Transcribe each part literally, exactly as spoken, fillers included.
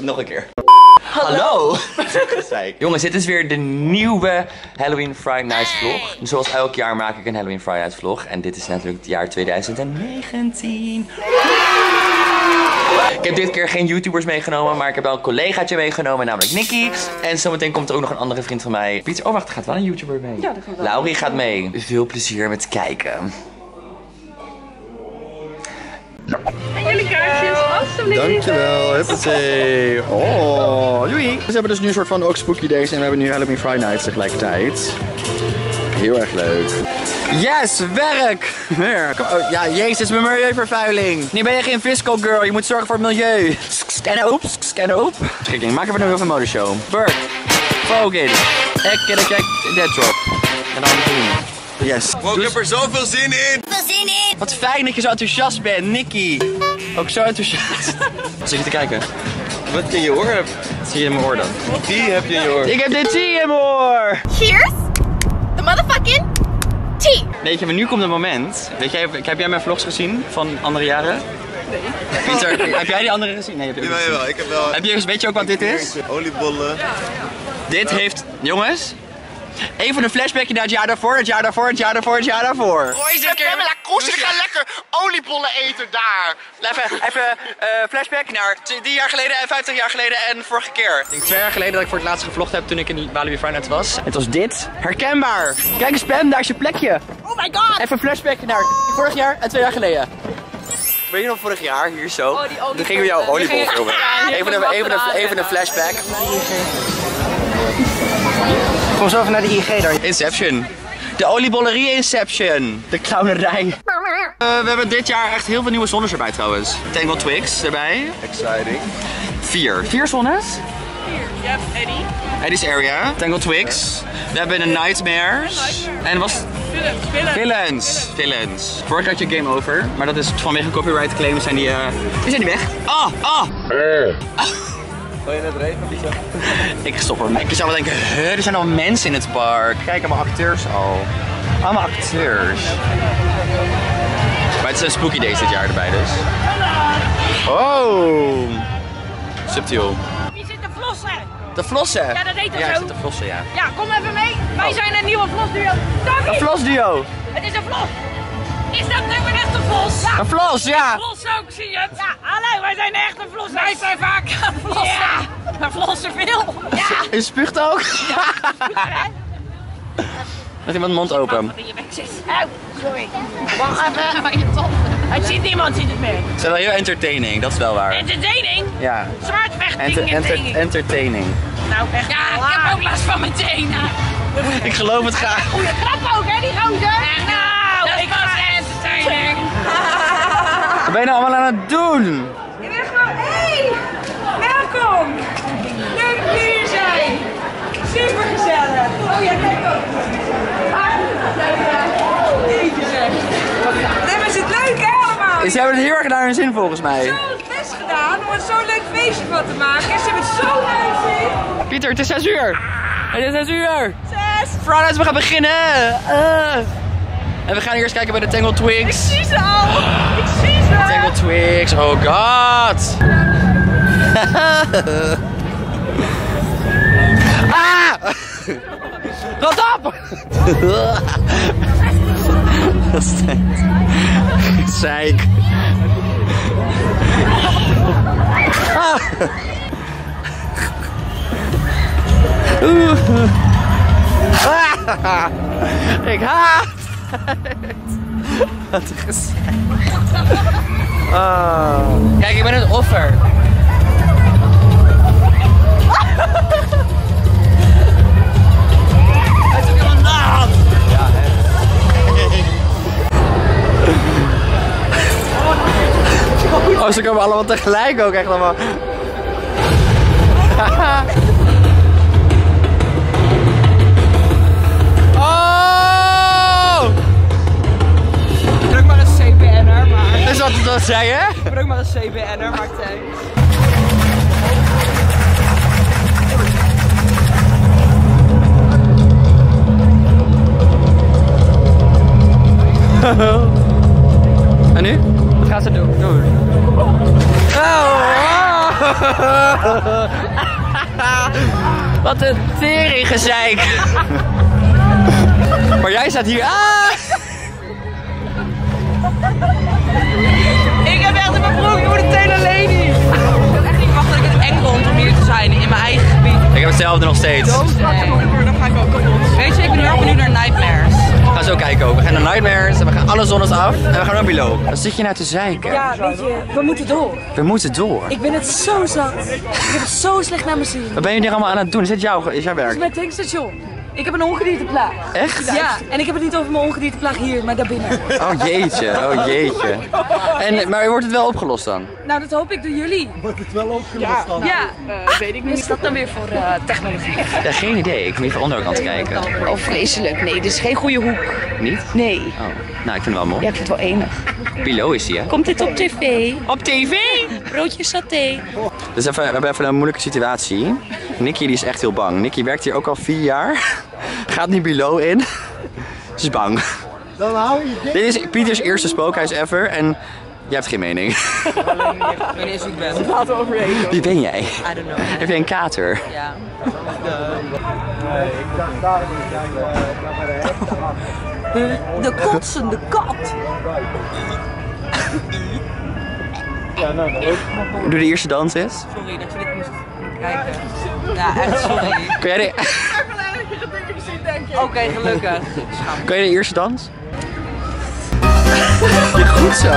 nog een keer. Hallo! Jongens, dit is weer de nieuwe Halloween Friday Night vlog. Zoals elk jaar maak ik een Halloween Friday Night vlog. En dit is natuurlijk het jaar twintig negentien. Ik heb dit keer geen YouTubers meegenomen, maar ik heb wel een collegaatje meegenomen, namelijk Nicky. En zometeen komt er ook nog een andere vriend van mij. Pieter, oh wacht, er gaat wel een YouTuber mee. Ja, dat gaat wel. Laurie gaat mee. Veel plezier met kijken. En jullie kaartjes, alstublieft. Dankjewel, huppatee. Oh, doei. Dus we hebben dus nu een soort van ook Spooky Days en we hebben nu Halloween Friday Nights tegelijkertijd. Heel erg leuk. Yes, werk! Oh, ja, jezus, mijn milieuvervuiling. Nu ben je geen fiscal girl, je moet zorgen voor het milieu. Scan op, scan op. Schikking, maken we nu heel veel modeshow. Bert, Vogel, ek, ek, ek, dead drop. En dan doen. Yes. Wow, ik heb er zoveel zin in! Veel zin in! Wat fijn dat je zo enthousiast bent, Nicky. Ook zo enthousiast. Wat zit je te kijken? Wat in je oor heb? Wat zie je in mijn oor dan? Die heb je in je oor. Ik heb dit tea in mijn oor. Cheers! The motherfucking tea! Weet je, maar nu komt het moment. Weet jij, heb jij mijn vlogs gezien van andere jaren? Nee. Pieter, heb jij die andere gezien? Nee, heb je ook Jawel, niet gezien. jawel, ik heb wel... Heb je, weet je ook wat dit is? Oliebollen. Dit heeft, jongens, even een flashbackje naar het jaar daarvoor, het jaar daarvoor, het jaar daarvoor, het jaar daarvoor. Gooi eens een keer. Pamela Koes, ik ga lekker oliebollen eten daar. Even, even uh, flashback naar drie jaar geleden en vijftig jaar geleden en vorige keer. Ik denk twee jaar geleden dat ik voor het laatst gevlogd heb toen ik in Walibi Friday Night was. Het was dit. Herkenbaar. Kijk eens Pam, daar is je plekje. Oh my god! Even een flashback naar vorig jaar en twee jaar geleden. Weet je nog vorig jaar, hier zo? Oh, die olie- Toen gingen we jouw oliebol filmen. Ja, Even een, even een, even een flashback. Kom zo even naar de I G daar. Inception. De oliebollerie Inception. De clownerij. Uh, we hebben dit jaar echt heel veel nieuwe zones erbij trouwens. Tangle Twix erbij. Exciting. Vier. Vier zones? Je hebt Eddie. Eddie's Area. Tangle Twix. We hebben de Nightmares. En was... Villains. Villains. Villains. Vorig had je Game Over. Maar dat is vanwege copyright claims zijn die... Uh... Die zijn die weg. Ah! Ah! Wil je net regenen, Pieter? Ik stop er. Ik zou wel denken, huh, er zijn al mensen in het park. Kijk, allemaal acteurs al. Allemaal acteurs. Maar het is een Spooky Days dit jaar erbij dus. Oh. Subtiel. Wie zit te flossen? De flossen. Ja, dat heet toch Ja, zo? ik zit te flossen, ja. Ja, kom even mee. Wij zijn een nieuwe vlosduo. Tommy! Een flosduo. Het is een vlos. Is dat nou een echte vlos? Ja. Een flos, ja. Vlos ook, zie je het? Ja, hallo, wij zijn echt een vlos. Wij zijn vaak aan flossen. Ja, we flossen veel. Ja. Je spuugt ook. Met iemand mond open. Wat in je bek zit. Oh, sorry. Wacht even. Maar je tanden. Het ziet niemand, ziet het meer. Ze zijn wel heel entertaining, dat is wel waar. Entertaining? Ja. Zwaardvechting, Enter, enter, entertaining. entertaining. Nou, echt. Ja, ik heb ook last van mijn tenen. Ik geloof het graag. Goeie grap ook, hè, die gozer? Nou, dat ik was entertaining. Wat ben je nou allemaal aan het doen? Je bent gewoon, hey, welkom. Leuk dat jullie hier zijn. Super gezellig. Oh ja, kijk ook. Jeetje zeg. Wat hebben ze het leuk, hè, allemaal? Ze hebben het heel erg naar hun zin volgens mij. Zo het best gedaan om er zo'n leuk feestje van te maken. Ze hebben het zo naar hun zin. Pieter, het is zes uur. Het is zes uur. Zes. Fridays, we gaan beginnen. Uh. En we gaan eerst kijken bij de Tangle Twigs. Ik zie ze al. Ik zie ze. Tangle Twigs, oh god. Ah! Rot op! Dat stinkt. Zeik. Ah. Oeh. Ah. Ik haat het. Wat een gezeik. Oh. Kijk, ik ben een offer. Hij is ook helemaal nat. Ja, hè. Oh, ze komen allemaal tegelijk ook echt allemaal. Oh! Ik ben ook maar een C B N'er, maar... Is dat wat zei je? Ik ben ook maar een C B N'er, maar thanks. En nu? Wat gaat ze doen? Doen. Oh! Wat een teringgezeik. Maar jij staat hier. Ah! Ik heb echt in mijn broek, ik word een hele lady. Ik kan echt niet wachten dat ik het eng vond om hier te zijn in mijn eigen gebied. Ik heb hetzelfde nog steeds. Nee. Dan ga ik ook kapot. Weet je, ik ben heel erg benieuwd naar Nightmares. We gaan zo kijken ook. We gaan naar Nightmares en we gaan alle zonnes af. En we gaan naar Below. Wat zit je nou te zeiken? Ja, weet je, we moeten door. We moeten door. Ik ben het zo zat. Ik heb het zo slecht naar mijn zin. Wat ben je hier allemaal aan het doen? Is dit jouw, is jouw werk? Het is mijn tankstation. Ik heb een ongedierteplaag. Echt? Ja, en ik heb het niet over mijn ongedierteplaag hier, maar daarbinnen. Oh jeetje, oh jeetje. En, maar wordt het wel opgelost dan? Nou, dat hoop ik door jullie. Wordt het wel opgelost dan? Ja, uh, weet ik niet. Wat is dat dan weer voor uh, technologie? Ja, geen idee. Ik moet even onder de kant kijken. Oh, vreselijk. Nee, dit is geen goede hoek. Niet? Nee. Oh, nou ik vind het wel mooi. Ja, ik vind het wel enig. Below is die, hè? Komt dit op tv? Op tv? Broodje saté. Dus even, we hebben even een moeilijke situatie. Nicky die is echt heel bang. Nicky werkt hier ook al vier jaar. Gaat niet Below in. Ze is bang. Dan hou je dit. Dit is Pieters eerste spookhuis ever en jij hebt geen mening. Ik weet niet eens wie ik ben. Laten we overheen. Wie ben jij? I don't know. Heb jij een kater? Ja. De kotsende kat. Doe de eerste dans eens. Sorry dat je dit moest kijken. Ja, echt sorry. Kun jij de, Oké, okay, gelukkig. kun jij de eerste dans? Ja, goed zo.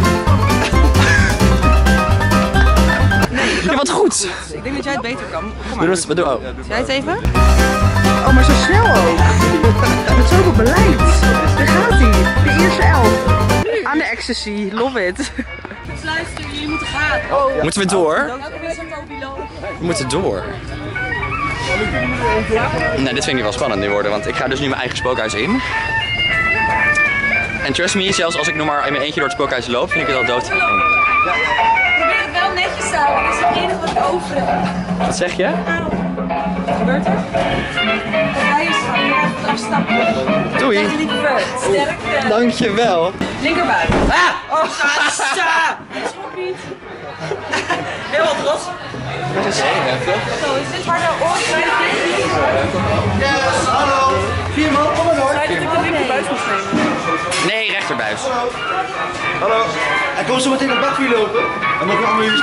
Ja, wat goed. Ik denk dat jij het beter kan. Kom Doe maar. eens, wat doe oh. Jij het even? Oh, maar zo snel ook. Met zoveel beleid. Daar gaat hij. De eerste elf. Aan de ecstasy. Love it. Dus luister, jullie moeten gaan. Oh. Moeten we door? Welke is het Below? We moeten door. Nou, dit vind ik wel spannend nu worden, want ik ga dus nu mijn eigen spookhuis in. En trust me, zelfs als ik nog maar in mijn eentje door het spookhuis loop, vind ik het al dood. Probeer het wel netjes te houden. Dat is het enige wat ik over heb. Wat zeg je? Wat gebeurt er? Hij is van, je gaat afstappen. Doei. Zeg liever. Sterkte. Dankjewel. Linkerbuik. Ah! Oh, sta! Schrok niet. Heel trots. Dat is heel heftig. Zo, is dit harder ooit? Yes, hallo. Vier man, kom maar door. Zei dat ik de linkerbuik moest nemen? Nee, rechterbuis. Hallo. En kom zo meteen op bak weer lopen. En dan gaan we hier staan.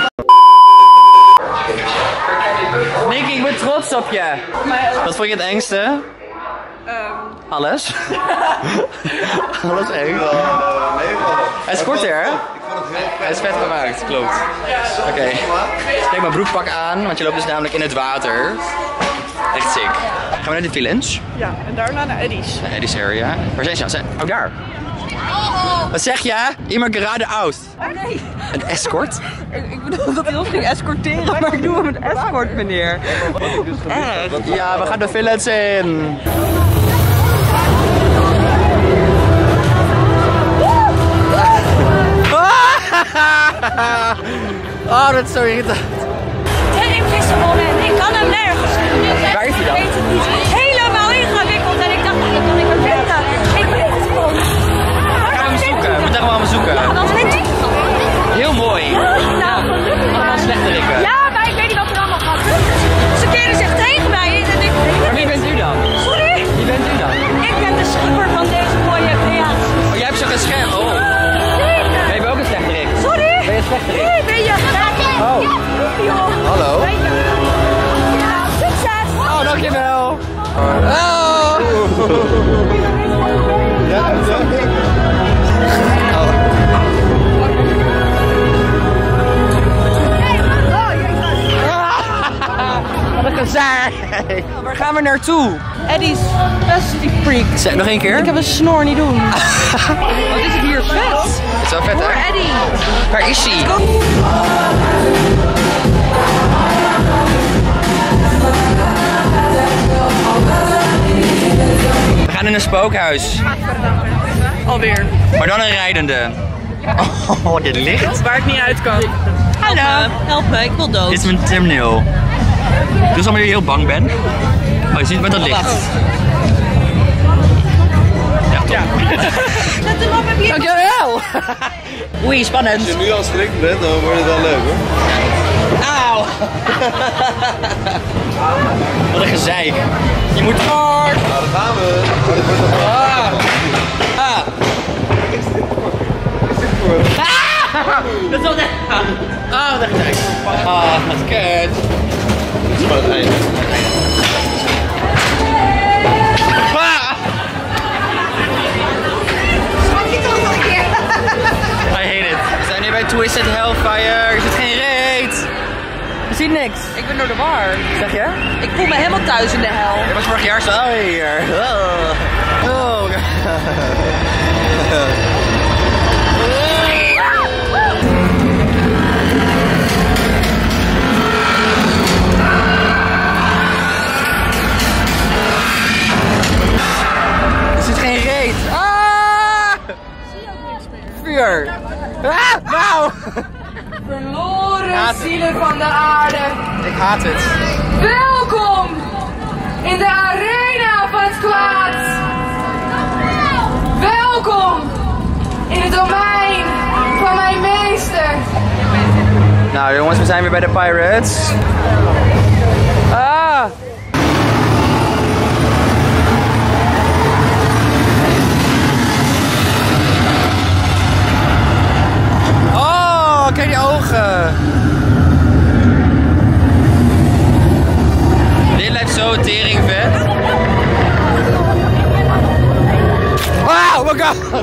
Nicky, ik ben trots op je. Wat vond je het engste? Um. Alles? Alles eng? Hij is korter, hè? Hij is vet gemaakt, klopt. Oké. Okay. Kijk mijn broekpak aan, want je loopt dus namelijk in het water. Echt sick. Gaan we naar de village? Ja, en daarna naar Eddie's. Naar Eddie's area. Waar zijn ze? Zijn... Oh, daar. Wat zeg je? Immer gerade aus. Oh nee. Een escort? Ik, ik bedoel dat hij ons ging escorteren, maar ik doe hem een escort, meneer. Echt? Ja, we gaan de village in. Oh, dat is zo irritant. Invisible en ik kan hem nergens. Waar is hij dan? Ik weet het niet. Helemaal ingewikkeld en ik dacht, ik kan ik hem vinden. Ik weet het gewoon. Gaan we hem zoeken? We moeten hem zoeken. Dan weet ik. Heel mooi. Nou, Allemaal slechterikken. ja, maar ik weet niet wat er allemaal gaat. Ze keren zich tegen mij en ik Maar wie bent u dan? Sorry? Wie bent u dan? Ik ben de schipper van deze mooie creatie. Oh, jij hebt zo'n gescherm. Oh. Zeker. Ben je ook een slechterik? Sorry? Ben je een slechterik? Nee, ben je? Oh. Joh. Hallo. Ben je? Ja, succes. Oh, dankjewel. Oh. Ja, Wat een gezaar. Waar gaan we naartoe? Eddie's Festy Freak. Zeg, nog één keer? Ik heb een snor niet doen. Wat is het hier vet? Het is wel vet, Voor hè? Eddie. Waar is hij? We gaan in een spookhuis. Alweer. Maar dan een rijdende. Oh, dit licht. Waar ik niet uit kan. Hallo. Help me, ik wil dood. Dit is mijn thumbnail. Dus omdat je heel bang bent. Oh, je ziet met dat licht. Ja, top. Zet hem op, heb je... Dankjewel. Oei, spannend. Als je nu al schrik bent, dan wordt het wel leuk hoor. Auw! Wat een gezeik. Je moet hard. Nou, daar gaan we. Oh, dit wordt nog Ah! Ah! Ah! Dat is wel net. Ah, wat een gezeik. Ah, dat is kut. dit is gewoon het einde. I hate it. We zijn nu bij Twisted Hellfire. Er zit geen reet. Je ziet niks. Ik ben door de war. Zeg je? Ik voel me helemaal thuis in de hel. Je was vorig jaar zo hier. Oh. Oh. Er zit geen reet. Ah! Zie je ook niks meer? Vuur. Ah! Wauw! Verloren zielen van de aarde. Ik haat het. Welkom in de arena van het kwaad. Welkom in het domein van mijn meester. Nou jongens, we zijn weer bij de Pirates. Ah! Oh, kijk die ogen. Dit lijkt zo tering vet. Wow, oh my god.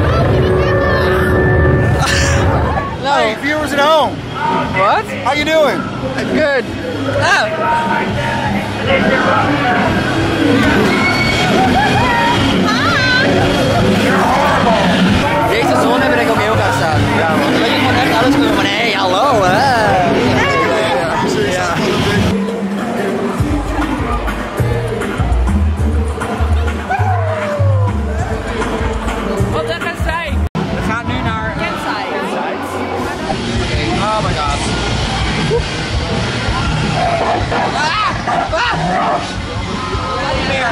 No. Hey, viewers at home. What? How you doing? Good. Ah. Deze zon ben ik ook heel graag staan. Ja, man. Dan ben je gewoon echt alles kunnen van, hé, hey, hallo, hè. Ja. Wat een gezeik. We gaan nu naar Kensai. Oh my god. Ah! Ah! Niet meer.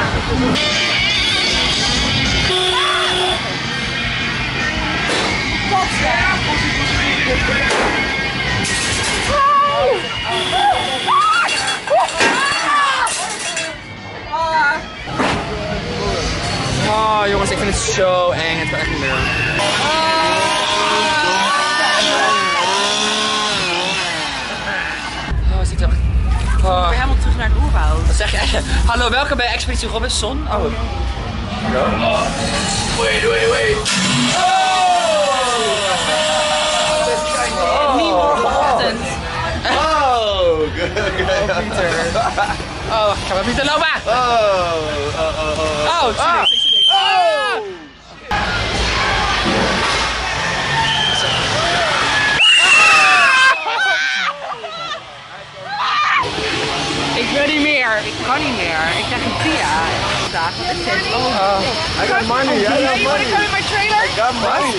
Oh jongens, ik vind het zo eng. Het kan echt niet meer. Oh, zit er. Oh. Ik ben helemaal terug naar het oerwoud. Wat zeg je? Hallo, welkom bij Expeditie Robinson. Oh. Wait, wait, wait. Morgenochtend. Oh, Oh, Pieter. Oh, ik ga maar Pieter lopen. oh, oh, oh, oh. Oh, ik zie Ah. niks, ik zie niks. Ah! Ik wil niet meer. Ik kan niet meer. Ik krijg een Pia. Vandaag. Wat is dit? Oh. I got money, I got Hey, you wanna money. come in my trailer? I got money.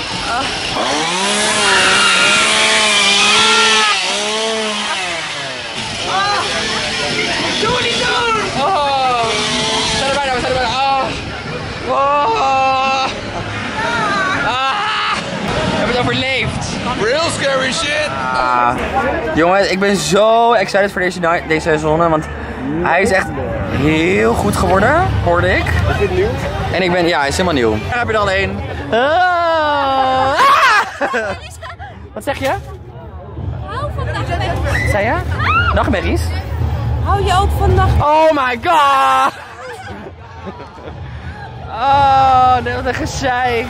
Doe het niet doen! Oh. We zijn er bijna, we zijn er bijna. Oh. Oh. Ah. We hebben het overleefd. Real scary shit. Ah. Jongens, ik ben zo excited voor deze, night, deze zonne, want hij is echt heel goed geworden, hoorde ik. Is dit nieuw? En ik ben, ja, hij is helemaal nieuw. Daar heb je er al een. Ah. Ah. Wat zeg je? Hou van nachtmerries. Zei je? Nachtmerries? Hou je ook van nachtmerries? Oh my god! Oh, nee, wat een gezeik.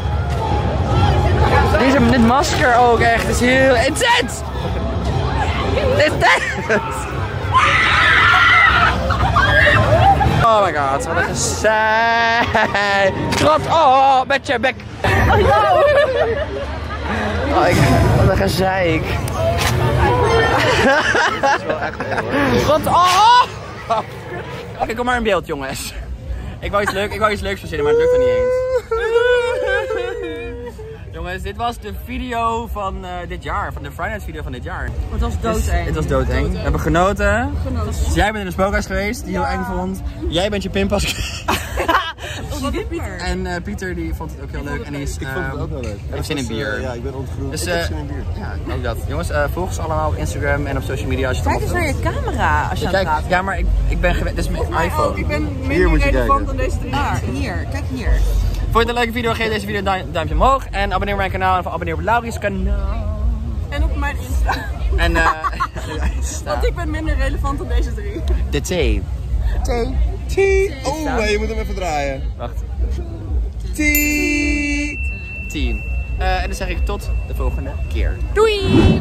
Deze, dit masker ook echt is heel intens! Intens! Oh my god, wat een gezeik! Klap! Oh, met je bek! Oh, ik, wat een gezeik! Wat? Oh! Oké, okay, kom maar in beeld, jongens. Ik wou iets, leuk, ik wou iets leuks verzinnen, maar het lukt er niet eens. Jongens, dit was de video van uh, dit jaar, van de Friday Night video van dit jaar. Het was doodeng. Het was doodeng. We hebben genoten. Genoten. Dus jij bent in de spookhuis geweest, die je heel eng vond. Jij bent je pinpas. En uh, Pieter die vond het ook heel leuk en die is, uh, Ik vond het ook wel leuk. heeft zin in bier. Uh, ja, ik ben ontgroeid. Dus, ik heb uh, zin in bier. Ja, ook dat. Jongens, uh, volg ons allemaal op Instagram en op social media als je het Kijk eens naar je camera als je aan het Kijk, praten ja, maar ik, ik ben gewend. Dit is mijn iPhone. Ik ben Hier moet je kijken. dan deze drie. Daar, hier. Kijk hier. Vond je het een leuke video? Geef deze video een duim- duimpje omhoog. En abonneer op mijn kanaal. En abonneer op Laurie's kanaal. En op mijn Insta. En uh, Want ik ben minder relevant dan deze drie. de thee. Thee. Oh, hey, je moet hem even draaien. Wacht. Tien. Tien. Uh, en dan zeg ik tot de volgende keer. Doei!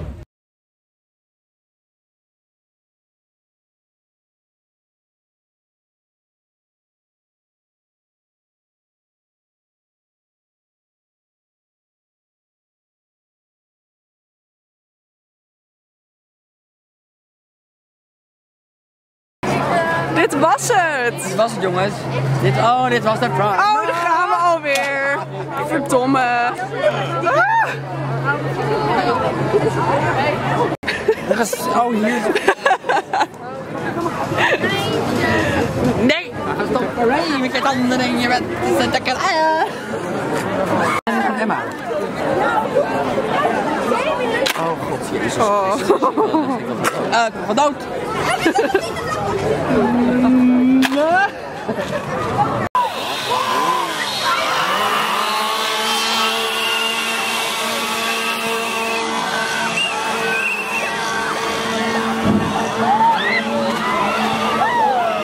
Dit was het. Dit was het, jongens. Dit, oh, dit was de Pride. Oh, daar gaan we alweer. Verdomme. Ah. Dat is, oh, hier. Nee! Stop erin met je tanden en je bent lekker. Emma. Oh god, jezus. Oh. Uh, wat dood.